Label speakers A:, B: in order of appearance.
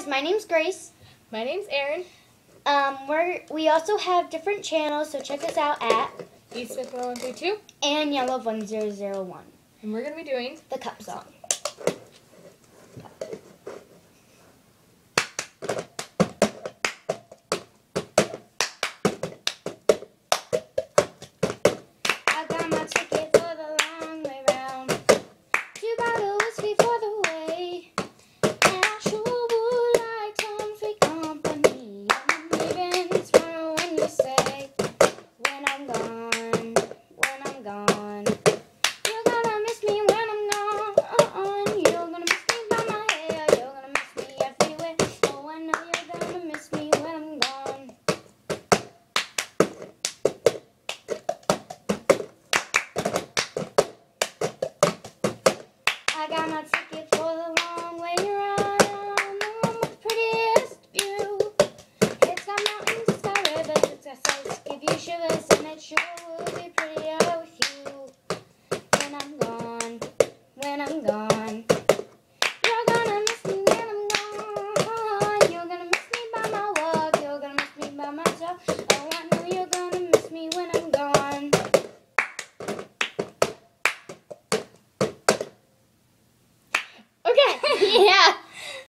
A: guys, my name's Grace.
B: My name's Erin.
A: We also have different channels, so check us out at
B: East Smith 1132.
A: and Yellow 1001.
B: And we're going to be doing
A: The Cup Song.